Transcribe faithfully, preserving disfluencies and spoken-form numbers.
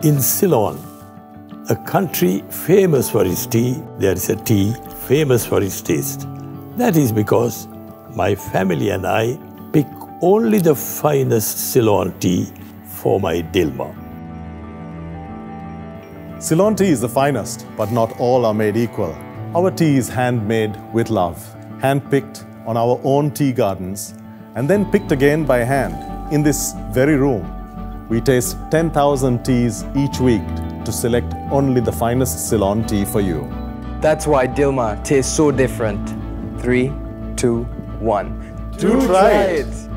In Ceylon, a country famous for its tea, there is a tea famous for its taste. That is because my family and I pick only the finest Ceylon tea for my Dilmah. Ceylon tea is the finest, but not all are made equal. Our tea is handmade with love, hand-picked on our own tea gardens, and then picked again by hand in this very room. We taste ten thousand teas each week to select only the finest Ceylon tea for you. That's why Dilmah tastes so different. Three, two, one. Do try it!